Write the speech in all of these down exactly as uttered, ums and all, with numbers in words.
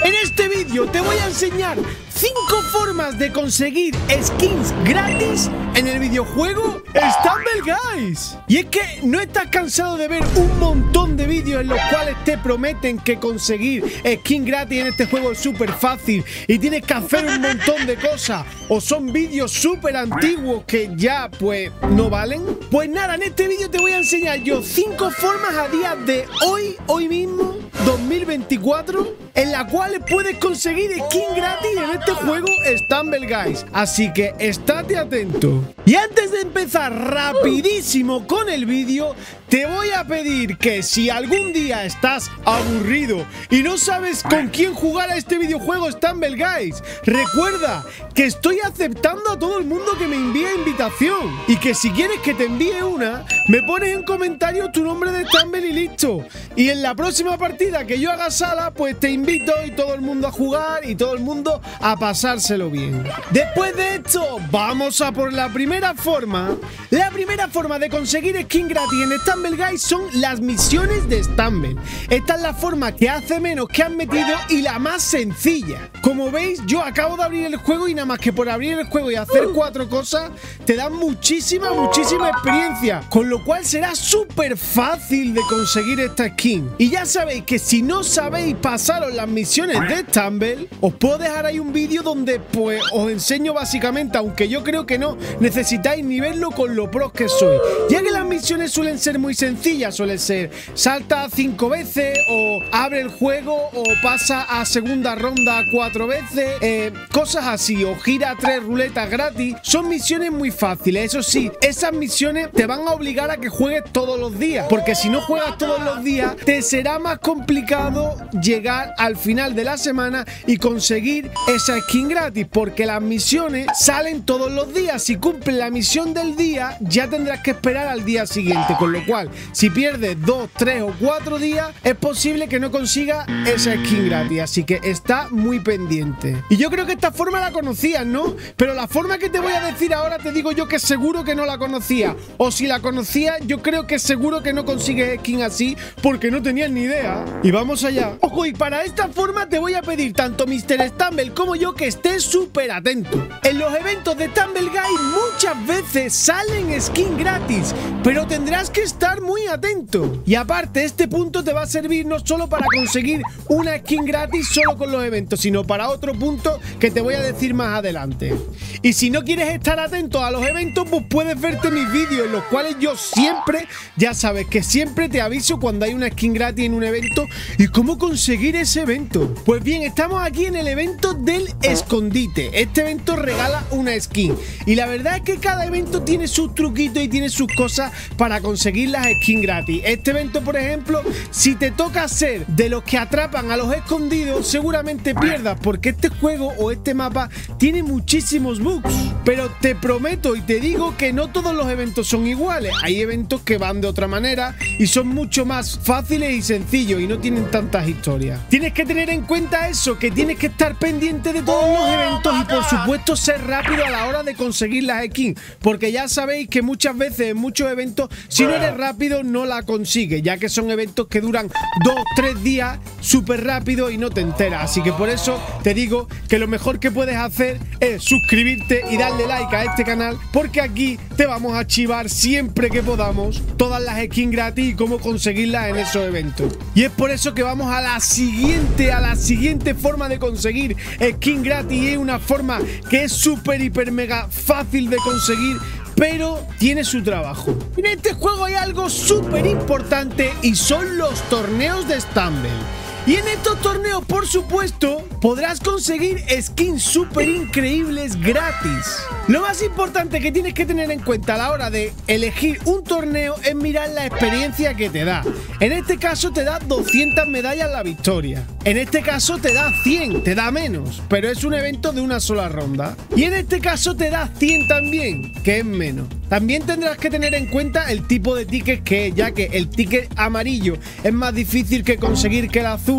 En este vídeo te voy a enseñar cinco formas de conseguir skins gratis en el videojuego Stumble Guys. Y es que no estás cansado de ver un montón de vídeos en los cuales te prometen que conseguir skin gratis en este juego es súper fácil y tienes que hacer un montón de cosas, o son vídeos súper antiguos que ya pues no valen. Pues nada, en este vídeo te voy a enseñar yo cinco formas a día de hoy, hoy mismo, dos mil veinticuatro, en las cuales puedes conseguir skin gratis en este juego Stumble Guys. Así que estate atento. Y antes de empezar rapidísimo con el vídeo, te voy a pedir que si algún día estás aburrido y no sabes con quién jugar a este videojuego Stumble Guys, recuerda que estoy aceptando a todo el mundo que me envíe invitación, y que si quieres que te envíe una, me pones en comentario tu nombre de Stumble y listo. Y en la próxima partida que yo haga sala, pues te invito y todo el mundo a jugar y todo el mundo a pasárselo bien. Después de esto, vamos a por la primera forma. La primera forma de conseguir skin gratis en Stumble Guys son las misiones de Stumble. Esta es la forma que hace menos que han metido y la más sencilla. Como veis, yo acabo de abrir el juego y nada más que por abrir el juego y hacer cuatro cosas te dan muchísima, muchísima experiencia, con lo cual será súper fácil de conseguir esta skin. Y ya sabéis que si no sabéis pasaros las misiones de Stumble, os puedo dejar ahí un vídeo donde pues os enseño básicamente, aunque yo creo que no necesitáis ni verlo con lo pros que soy, ya que las misiones suelen ser muy sencillas. Suelen ser salta cinco veces, o abre el juego, o pasa a segunda ronda cuatro veces, eh, cosas así, o gira tres ruletas gratis. Son misiones muy fáciles. Eso sí, esas misiones te van a obligar a que juegues todos los días, porque si no juegas todos los días te será más complicado llegar al final de la semana y conseguir esa skin gratis, porque las misiones salen todos los días. Si cumples la misión del día, ya tendrás que esperar al día siguiente, con lo cual si pierdes dos, tres o cuatro días, es posible que no consigas esa skin gratis. Así que está muy pendiente. Y yo creo que esta forma la conocías, ¿no? Pero la forma que te voy a decir ahora, te digo yo que seguro que no la conocías, o si la conocías, yo creo que seguro que no consigues skin así porque no tenías ni idea. Y vamos allá. Ojo, y para esta forma te voy a pedir tanto mister Stumble como yo que estés súper atento. En los eventos de Stumble Guys muchas veces salen skin gratis, pero tendrás que estar muy atento. Y aparte, este punto te va a servir no solo para conseguir una skin gratis solo con los eventos, sino para otro punto que te voy a decir más adelante. Y si no quieres estar atento a los eventos, pues puedes verte mis vídeos, en los cuales yo siempre, ya sabes que siempre te aviso cuando hay una skin gratis en un evento y cómo conseguir ese evento. Pues bien, estamos aquí en el evento del escondite. Este evento regala una skin, y la verdad es que cada evento tiene sus truquitos y tiene sus cosas para conseguir las skins gratis. Este evento, por ejemplo, si te toca ser de los que atrapan a los escondidos, seguramente pierdas, porque este juego o este mapa tiene muchísimos bugs. Pero te prometo y te digo que no todos los eventos son iguales. Hay eventos que van de otra manera y son mucho más fáciles y sencillos y no tienen tantas historias. Tienes que tener en cuenta eso, que tienes que estar pendiente de todos los eventos y por supuesto ser rápido a la hora de conseguir las skins, porque ya sabéis que muchas veces en muchos eventos, si no eres rápido no la consigues, ya que son eventos que duran dos, tres días súper rápido y no te enteras. Así que por eso te digo que lo mejor que puedes hacer es suscribirte y darle like a este canal, porque aquí te vamos a chivar siempre que podamos todas las skins gratis y cómo conseguirlas en esos eventos. Y es por eso que vamos a la siguiente, a la siguiente forma de conseguir skin gratis, y es una forma que es súper, hiper, mega fácil de conseguir, pero tiene su trabajo. En este juego hay algo súper importante y son los torneos de Stumble. Y en estos torneos, por supuesto, podrás conseguir skins súper increíbles gratis. Lo más importante que tienes que tener en cuenta a la hora de elegir un torneo es mirar la experiencia que te da. En este caso te da doscientas medallas la victoria. En este caso te da cien, te da menos, pero es un evento de una sola ronda. Y en este caso te da cien también, que es menos. También tendrás que tener en cuenta el tipo de ticket que es, ya que el ticket amarillo es más difícil que conseguir que el azul,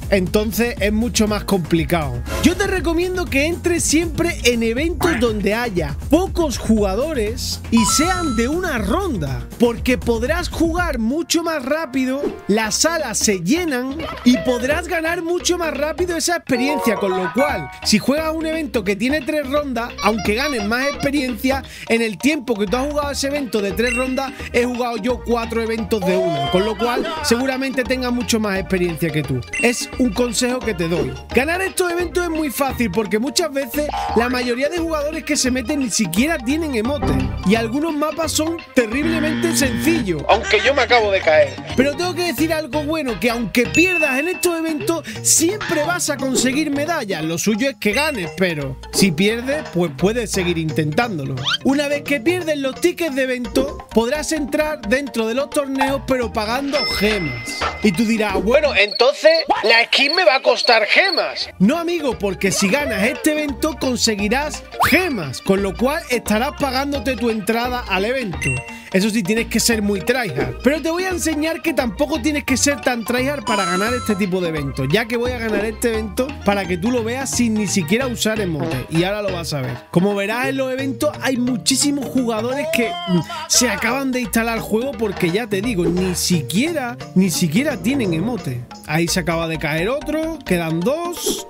entonces es mucho más complicado. Yo te recomiendo que entres siempre en eventos donde haya pocos jugadores y sean de una ronda, porque podrás jugar mucho más rápido, las salas se llenan y podrás ganar mucho más rápido esa experiencia, con lo cual si juegas un evento que tiene tres rondas, aunque ganes más experiencia, en el tiempo que tú has jugado ese evento de tres rondas, he jugado yo cuatro eventos de uno, con lo cual seguramente tenga mucho más experiencia que tú. Es un consejo que te doy. Ganar estos eventos es muy fácil porque muchas veces la mayoría de jugadores que se meten ni siquiera tienen emotes y algunos mapas son terriblemente sencillos, aunque yo me acabo de caer. Pero tengo que decir algo bueno, que aunque pierdas en estos eventos siempre vas a conseguir medallas. Lo suyo es que ganes, pero si pierdes pues puedes seguir intentándolo. Una vez que pierdes los tickets de evento podrás entrar dentro de los torneos pero pagando gemas. Y tú dirás, bueno, entonces la skin me va a costar gemas. No, amigo, porque si ganas este evento conseguirás gemas, con lo cual estarás pagándote tu entrada al evento. Eso sí, tienes que ser muy tryhard. Pero te voy a enseñar que tampoco tienes que ser tan tryhard para ganar este tipo de eventos, ya que voy a ganar este evento para que tú lo veas sin ni siquiera usar emotes. Y ahora lo vas a ver. Como verás en los eventos hay muchísimos jugadores que mm, se acaban de instalar el juego porque ya te digo, ni siquiera, ni siquiera tienen emote. Ahí se acaba de caer otro, quedan dos.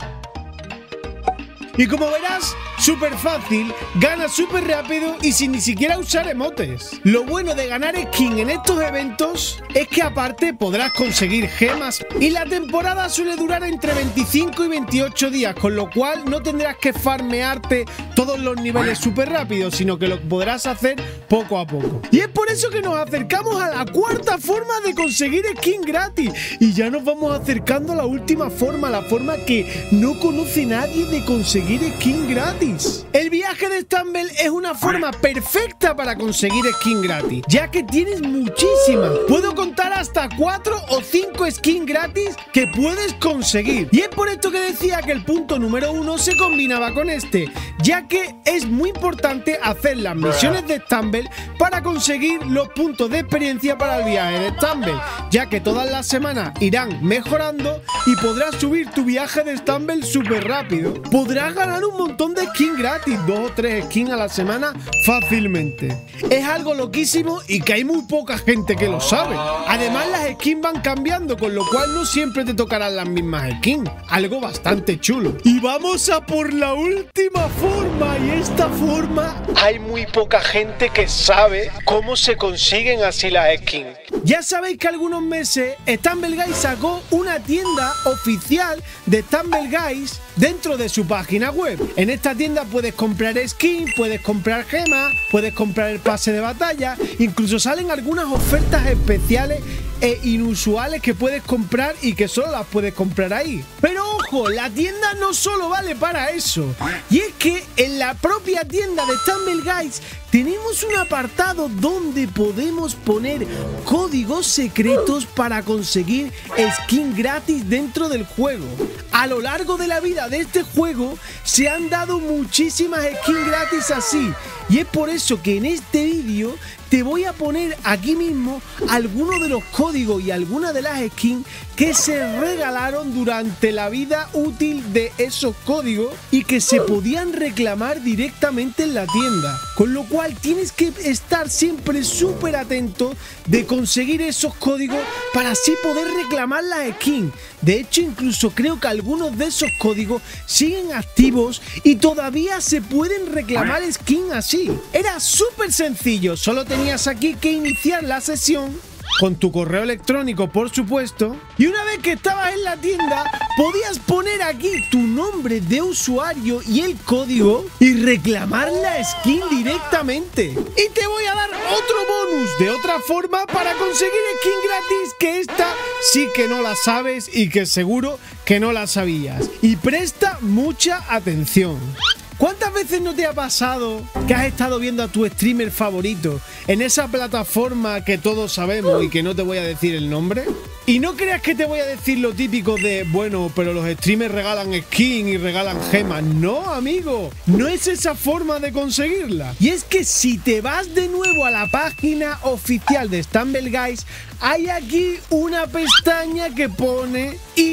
Y como verás, súper fácil, ganas súper rápido y sin ni siquiera usar emotes. Lo bueno de ganar skin en estos eventos es que aparte podrás conseguir gemas y la temporada suele durar entre veinticinco y veintiocho días, con lo cual no tendrás que farmearte todos los niveles súper rápido, sino que lo podrás hacer poco a poco. Y es por eso que nos acercamos a la cuarta forma de conseguir skin gratis y ya nos vamos acercando a la última forma, la forma que no conoce nadie de conseguir skin gratis. El viaje de Stumble es una forma perfecta para conseguir skin gratis, ya que tienes muchísimas. Puedo contar hasta cuatro o cinco skins gratis que puedes conseguir. Y es por esto que decía que el punto número uno se combinaba con este, ya que es muy importante hacer las misiones de Stumble para conseguir los puntos de experiencia para el viaje de Stumble, ya que todas las semanas irán mejorando y podrás subir tu viaje de Stumble súper rápido. Podrás ganar un montón de skins gratis, dos o tres skins a la semana fácilmente. Es algo loquísimo y que hay muy poca gente que lo sabe. Además las skins van cambiando, con lo cual no siempre te tocarán las mismas skins. Algo bastante chulo. Y vamos a por la última forma, y esta forma hay muy poca gente que sabe cómo se consiguen así las skins. Ya sabéis que algunos meses Stumble Guys sacó una tienda oficial de Stumble Guys dentro de su página web. En esta tienda puedes comprar skins, puedes comprar gemas, puedes comprar el pase de batalla, incluso salen algunas ofertas especiales e inusuales que puedes comprar y que solo las puedes comprar ahí. Pero ojo, la tienda no solo vale para eso, y es que en la propia tienda de Stumble Guys tenemos un apartado donde podemos poner códigos secretos para conseguir skin gratis dentro del juego. A lo largo de la vida de este juego se han dado muchísimas skins gratis así, y es por eso que en este vídeo te voy a poner aquí mismo algunos de los códigos y algunas de las skins que se regalaron durante la vida útil de esos códigos y que se podían reclamar directamente en la tienda. Con lo cual tienes que estar siempre súper atento de conseguir esos códigos para así poder reclamar las skins. De hecho, incluso creo que algunos de esos códigos siguen activos y todavía se pueden reclamar skins así. Era súper sencillo, solo tenías aquí que iniciar la sesión con tu correo electrónico, por supuesto, y una vez que estabas en la tienda podías poner aquí tu nombre de usuario y el código y reclamar la skin directamente. Y te voy a dar otro bonus de otra forma para conseguir skin gratis, que esta sí que no la sabes y que seguro que no la sabías. Y presta mucha atención. ¿Cuántas veces no te ha pasado que has estado viendo a tu streamer favorito en esa plataforma que todos sabemos y que no te voy a decir el nombre? Y no creas que te voy a decir lo típico de, bueno, pero los streamers regalan skin y regalan gemas. No, amigo, no es esa forma de conseguirla. Y es que si te vas de nuevo a la página oficial de Stumble Guys, hay aquí una pestaña que pone y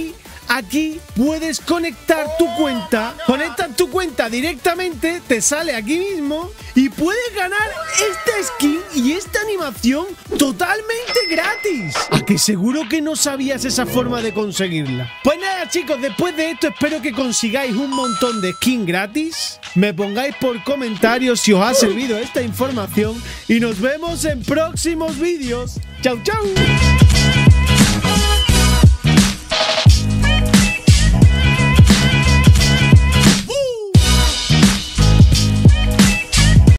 aquí puedes conectar tu cuenta. Conectas tu cuenta directamente, te sale aquí mismo y puedes ganar esta skin y esta animación totalmente gratis. ¿A que seguro que no sabías esa forma de conseguirla? Pues nada, chicos, después de esto espero que consigáis un montón de skin gratis. Me pongáis por comentarios si os ha servido esta información y nos vemos en próximos vídeos. ¡Chao, chao!